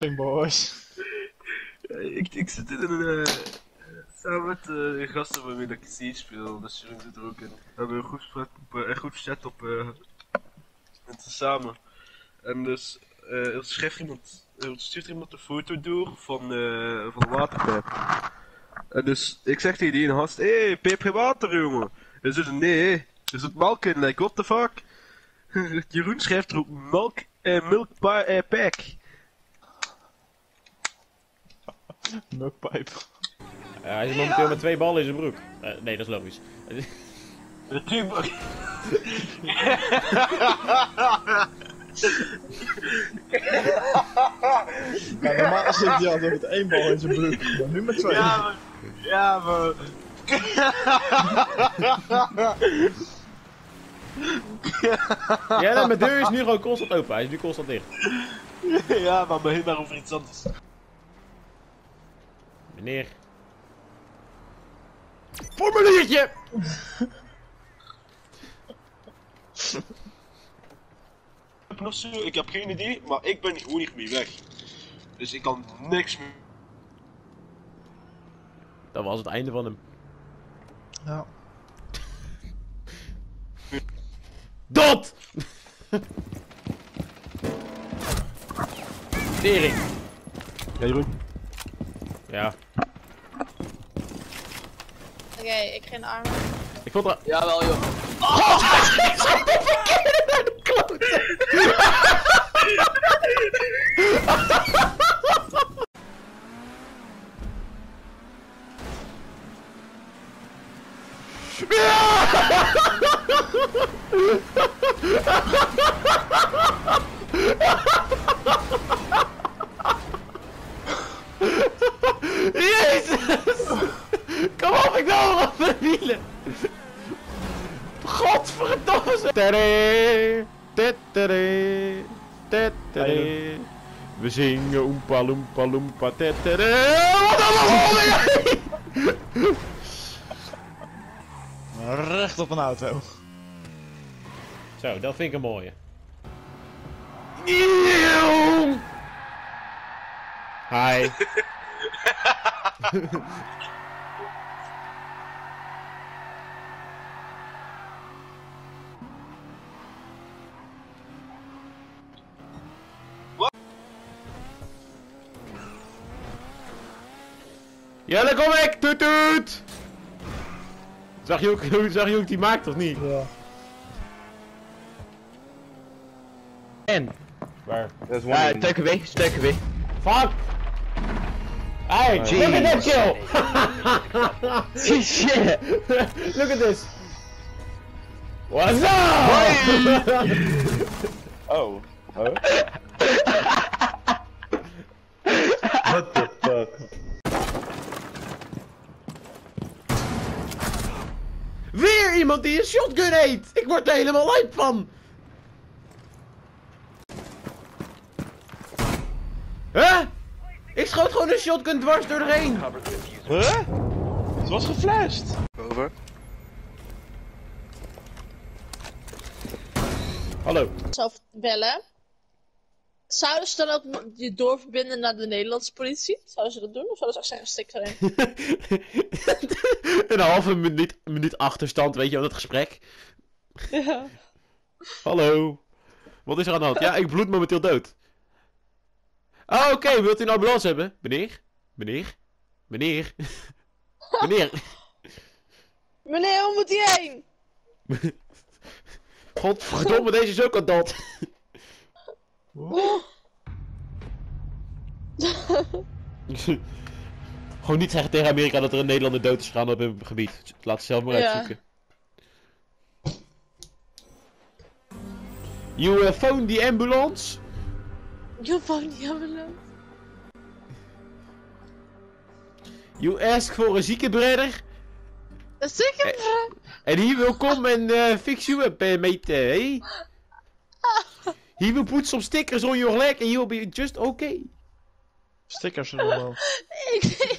boys. Ik zit in een... samen met de gasten waarmee ik Siege speel, dus Jeroen zit er ook in. We hebben een goed chat op... samen. En dus... er stuurt iemand een foto door van een waterpijp. En dus, ik zeg tegen die ene gast, hé, pijp geen water, jongen. En ze zegt, nee, er zit melk in, like, what the fuck? Jeroen schrijft er ook pack. Milkpipe. Hij is momenteel met 2 ballen in zijn broek. Nee, dat is logisch. Ja, normaal zit hij altijd met 1 bal in zijn broek, maar nu met 2. Ja, maar... Ja, mijn deur is nu gewoon constant open. Hij is nu constant dicht. Ja, maar begin maar over iets anders. Meneer. Formuliertje! Ik heb geen idee, maar ik ben gewoon niet meer weg. Dus ik kan niks meer. Dat was het einde van hem. Ja. DOT! Tering. Ja, Jeroen. Ja. Oké, ik geen armen. Ik vond er... Jawel, joh. Ik zat de verkeerde naar de klote! Jezus! Kom op, ik wil nog op de wielen! Godverdomme! Tere, tetere, tetere. We zingen oempa loempa loempa tetere. Wat allemaal! Recht op een auto. Zo, dat vind ik een mooie. Hi. Ja, daar kom ik! Toet toet! Zag je ook die maakt of niet? Ja. En? Waar? Ja, steek away, steek away. Fuck! Hey, look at that kill! Shit! Look at this! What's up? Oh. Huh? What the fuck? Weer iemand die een shotgun eet! Ik word er helemaal lijp van! Huh? Ik schoot gewoon een shotgun dwars door doorheen! Huh? Het was geflasht. Over. Hallo. Zelf bellen. Zouden ze dan ook je doorverbinden naar de Nederlandse politie? Zouden ze dat doen? Of zouden ze ook zeggen, stik erin? Een halve minuut achterstand, weet je, aan het gesprek. Ja. Hallo. Wat is er aan de hand? Ja, ik bloed momenteel dood. Oh, oké, wilt u een ambulance hebben? Meneer? Meneer? Meneer? Meneer? Meneer, hoe moet hij heen? Godverdomme, deze is ook aan dat. Gewoon niet zeggen tegen Amerika dat er een Nederlander dood is gegaan op hun gebied. Laat ze zelf maar Ja. uitzoeken. You phone the ambulance? Je wou niet hebben. You ask for a zieke brother? Zeker? And he will come and fix you up, mate, hey? He will put some stickers on your leg and you'll be just okay. Stickers er wel. Ik...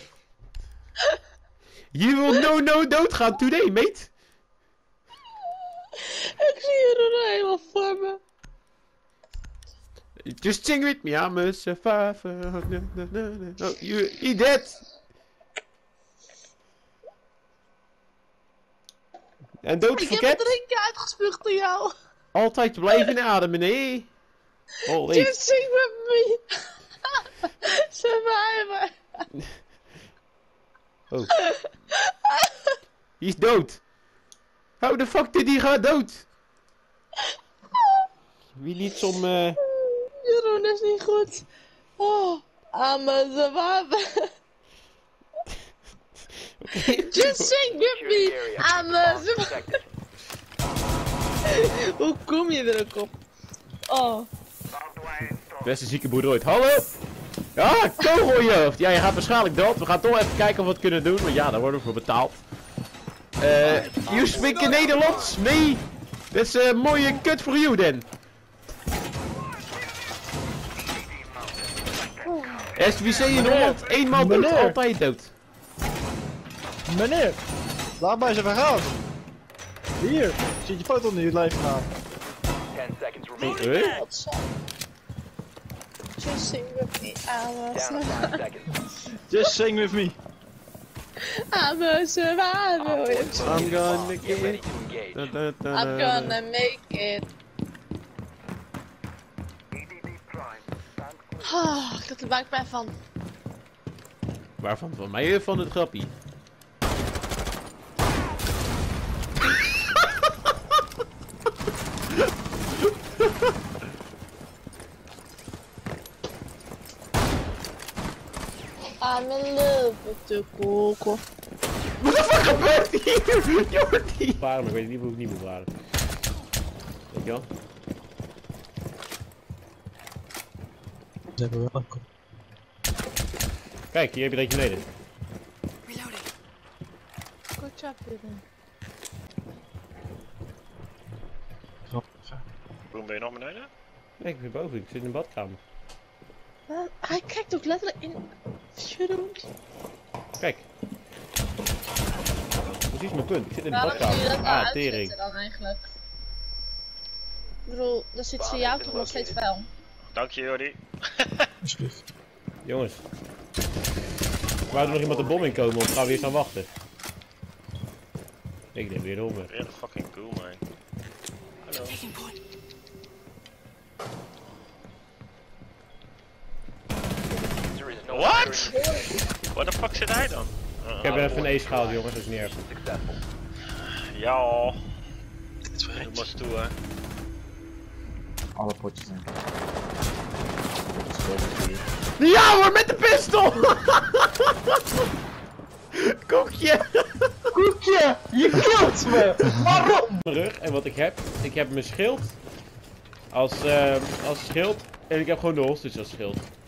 You will no doodgaan today, mate. Ik zie je er helemaal voor me. Just sing with me, I'm a survivor. Oh, you dead. En dood Ik heb verket. het drinken uitgespuugd door jou. Altijd blijven ademen, nee. Oh, nee. Just sing with me. Survivor. Oh. Die is dood. How the fuck did die gaan dood? Wie niet zo'n Jeroen is niet goed. Oh, I'm a survivor. Just sing with me. I'm a survivor. Hoe kom je er ook op? Oh. beste zieke boer ooit. Hallo! Ja, kogel in je hoofd. Ja, je gaat waarschijnlijk dood. We gaan toch even kijken of we het kunnen doen. Want ja, daar worden we voor betaald. You speak in Nederlands? Nee. Dat is een mooie kut voor jou, dan. SWC in Holland. Eenmaal dood, Meneer. altijd dood. Meneer, laat mij eens even gaan. Hier, zit je foto in je lijf aan. 10 seconds remaining. Huh? Wat zo. Just sing with me. I'm a Down to 5 survivor. seconds. Just sing with me. I'm a survivor. I'm gonna Get ready get to engage. I'm gonna make it. Ah, ik had er buikpijn van. Waarvan? Van mij of van het grappie? I'm in love with the coco. Wat de fuck gebeurt hier? Jordi! Varen, maar ik weet niet hoe ik niet moet varen. Weet je wel? Ze hebben wel een kop. Kijk, hier heb je er eentje beneden. Good job, Ruben. Boem, ben je nog beneden? Nee, ik ben boven, ik zit in de badkamer. Hij kijkt ook letterlijk in. Jeroen. Kijk. Precies mijn punt, ik zit in de Waarom doe je dat badkamer. nou Ah, tering. uitzetten dan eigenlijk? Ik bedoel, dan zit voor jou toch nog steeds vuil. Dank je, Jordi. Alsjeblieft. Jongens. Wou er nog iemand de bom in komen of gaan we hier staan wachten? Ik neem weer honger. Weer een fucking cool, man. Hallo. There is no What? Waar de fuck zit hij dan? Ik heb even een ace gehaald, jongens, dat is niet erg. successful. Ja, Dit is doe wel maar stoer. Hè. Alle potjes in. Ja hoor, met de pistool! Koekje! Koekje, je kilt me! Waarom? Mijn rug en wat ik heb mijn schild als schild en ik heb gewoon de hostage als schild.